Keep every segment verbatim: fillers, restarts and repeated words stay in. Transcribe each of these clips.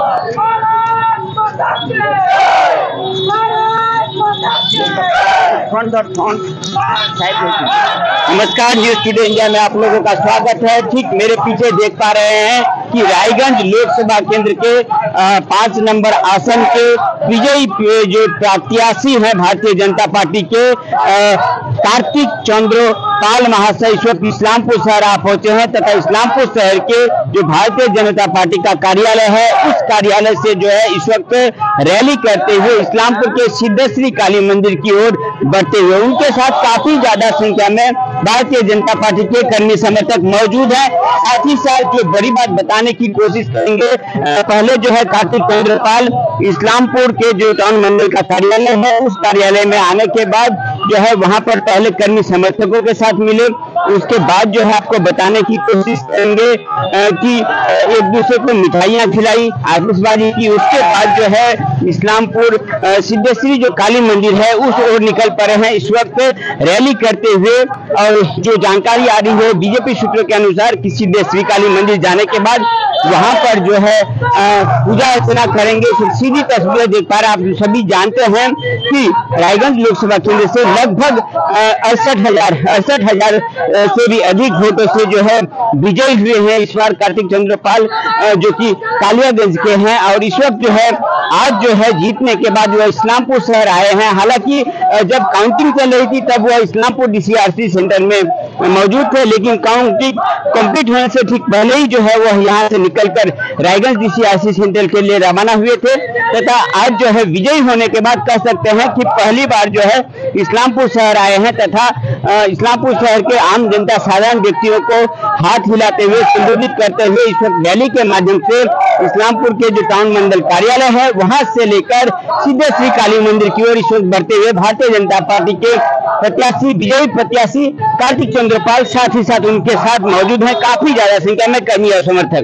नमस्कार, news today India में आप लोगों का स्वागत है। ठीक मेरे पीछे देख पा रहे हैं कि रायगंज लोकसभा केंद्र के पांच नंबर आसन के विजयी जो प्रत्याशी हैं भारतीय जनता पार्टी के कार्तिक चंद्र पाल महाशय इस वक्त इस्लामपुर शहर आ पहुंचे हैं तथा इस्लामपुर शहर के जो भारतीय जनता पार्टी का कार्यालय है उस कार्यालय से जो है इस वक्त रैली करते हुए इस्लामपुर के सिद्धेश्वरी काली मंदिर की ओर बढ़ते हुए उनके साथ काफी ज्यादा संख्या में भारतीय जनता पार्टी के कर्मी समर्थक मौजूद हैं। साथ ही साथ जो बड़ी बात बताने की कोशिश करेंगे, पहले जो है कार्तिक चंद्र पाल इस्लामपुर के जो टाउन मंडल का कार्यालय है उस कार्यालय में आने के बाद जो है वहां पर पहले कर्मी समर्थकों के साथ मिले, उसके बाद जो है आपको बताने की कोशिश करेंगे कि एक दूसरे को मिठाइयां खिलाई, आतिशबाजी की। उसके बाद जो है इस्लामपुर सिद्धेश्वरी जो काली मंदिर है उस ओर निकल पड़े हैं इस वक्त रैली करते हुए। और जो जानकारी आ रही है बीजेपी सूत्रों के अनुसार कि सिद्धेश्वरी काली मंदिर जाने के बाद वहां पर जो है पूजा अर्चना करेंगे। सीधी तस्वीरें देख पा रहे आप सभी जानते हैं कि रायगंज लोकसभा केंद्र से लगभग अड़सठ हजार अड़सठ हजार से भी अधिक वोटों से जो है विजयी हुए हैं इस बार कार्तिक चंद्र पाल, जो कि कालियागंज के हैं। और इस वक्त जो है आज जो है जीतने के बाद वो इस्लामपुर शहर आए हैं। हालांकि जब काउंटिंग चल रही थी तब वह इस्लामपुर डीसीआरसी सेंटर में मौजूद थे, लेकिन काउंटिंग कंप्लीट होने से ठीक पहले ही जो है वह यहाँ से निकलकर रायगंज डीसीआरसी सेंटर के लिए रवाना हुए थे तथा आज जो है विजयी होने के बाद कह सकते हैं कि पहली बार जो है इस्लामपुर शहर आए हैं तथा इस्लामपुर शहर के आम जनता साधारण व्यक्तियों को हाथ हिलाते हुए संबोधित करते हुए इस वक्त रैली के माध्यम से इस्लामपुर के जो टाउन मंडल कार्यालय है वहां से लेकर सिद्धेश्वरी काली मंदिर की ओर इस वक्त बढ़ते हुए भारतीय जनता पार्टी के प्रत्याशी विजयी प्रत्याशी कार्तिक चंद्र पाल साथ ही साथ उनके साथ मौजूद हैं काफी ज्यादा संख्या में कर्मी और समर्थक।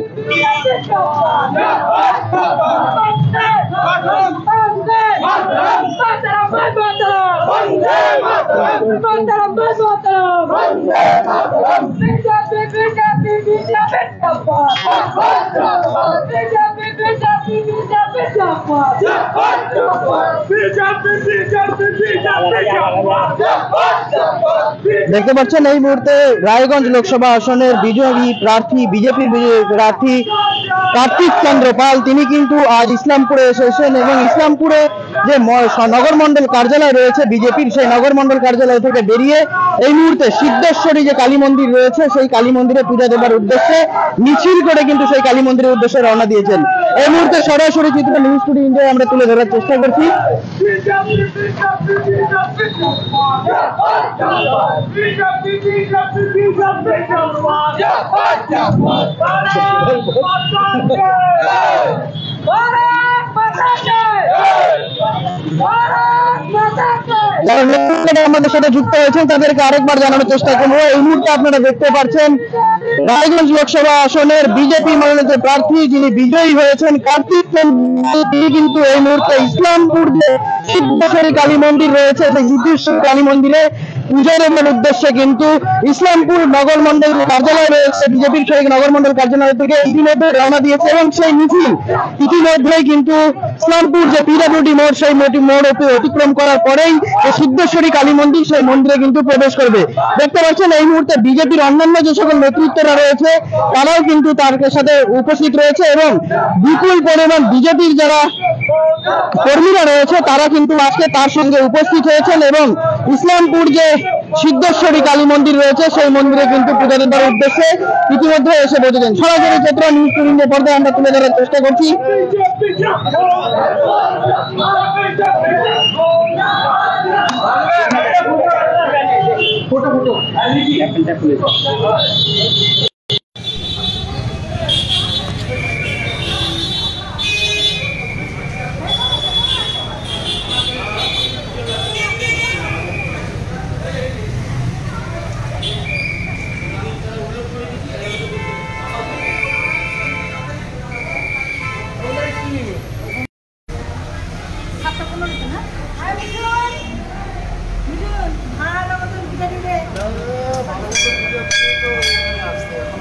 দেখতে পাচ্ছেন এই মুহূর্তে রায়গঞ্জ লোকসভা আসনের বিজয়ী প্রার্থী বিজেপির বিজয়ী প্রার্থী কার্তিক চন্দ্র পাল তিনি কিন্তু আজ ইসলামপুরে এসেছেন এবং ইসলামপুরে যে নগর মন্ডল কার্যালয় রয়েছে বিজেপির সেই নগর মন্ডল কার্যালয় থেকে বেরিয়ে এই মুহূর্তে সিদ্ধেশ্বরী যে কালী মন্দির রয়েছে সেই কালী মন্দিরে পূজা দেবার উদ্দেশ্যে মিছিল করে কিন্তু সেই কালী মন্দিরের উদ্দেশ্যে রওনা দিয়েছেন। এই মুহূর্তে সরাসরি চিত্র নিউজ টুডে ইন্ডিয়ায় আমরা তুলে ধরার চেষ্টা করছি। আমাদের সাথে যুক্ত হয়েছেন তাদেরকে আরেকবার জানানোর চেষ্টা করবো। এই মুহূর্তে আপনারা দেখতে পাচ্ছেন রায়গঞ্জ লোকসভা আসনের বিজেপি মনোনীত প্রার্থী যিনি বিজয়ী হয়েছেন কার্তিক তিনি কিন্তু এই মুহূর্তে ইসলামপুর যে সিদ্ধেশ্বরী কালী মন্দির রয়েছে সেই সিদ্ধেশ্বরী কালী মন্দিরে পূজা দেবার উদ্দেশ্যে কিন্তু ইসলামপুর নগর মন্ডল কার্যালয় রয়েছে বিজেপির সেই নগর মন্ডল কার্যালয় থেকে ইতিমধ্যে রওনা দিয়েছে এবং সেই মিছিল ইতিমধ্যেই কিন্তু ইসলামপুর যে পিডব্লিউডি মোড় সেই মোড় অতিক্রম করার পরেই সিদ্ধেশ্বরী কালী মন্দির সেই মন্দিরে কিন্তু প্রবেশ করবে। দেখতে পাচ্ছেন এই মুহূর্তে বিজেপির অন্যান্য যে সকল নেতৃত্বরা রয়েছে তারাও কিন্তু তার সাথে উপস্থিত রয়েছে এবং বিপুল পরিমাণ বিজেপির যারা কর্মীরা রয়েছে তারা কিন্তু আজকে তার সঙ্গে উপস্থিত হয়েছেন এবং ইসলামপুর যে সিদ্ধেশ্বরী কালী মন্দির রয়েছে সেই মন্দিরে কিন্তু পূজা দেবার উদ্দেশ্যে ইতিমধ্যে এসে পৌঁছেছেন। সরাসরি চিত্র নিউজ টুডে ইন্ডিয়া পর্দায় আমরা তুলে ধরার চেষ্টা করছি। ফটো ফটো ভালো মতন বুঝে দিবে।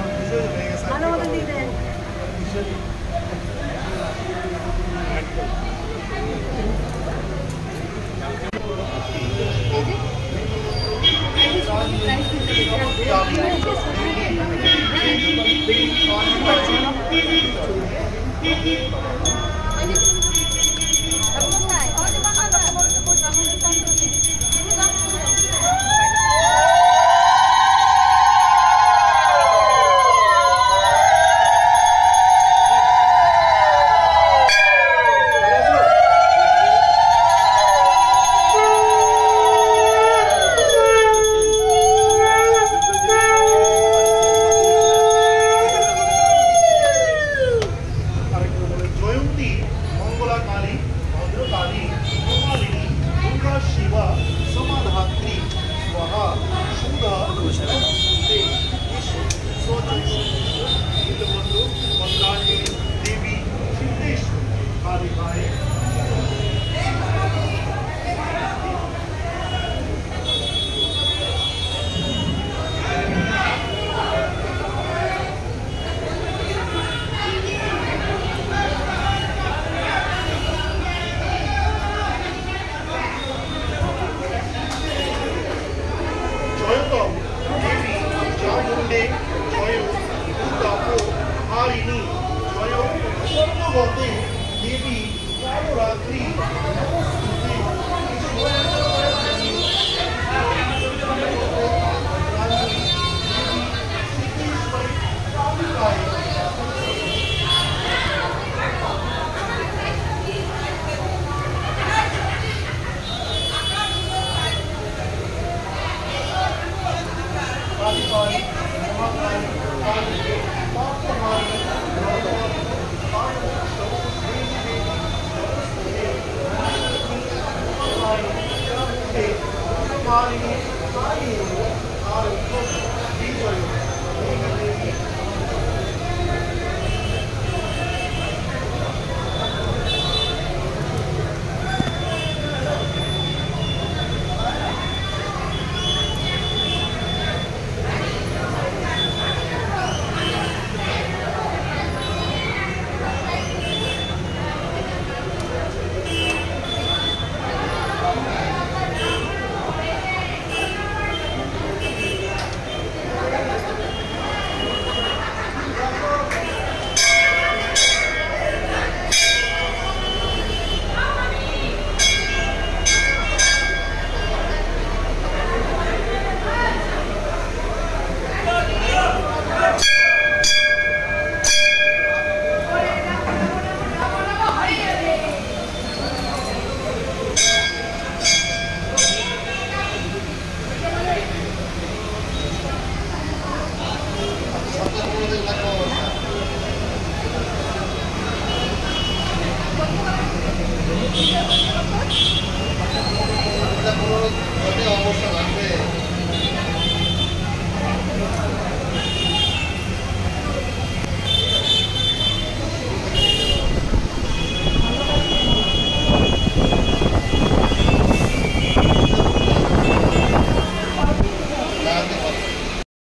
Thank you.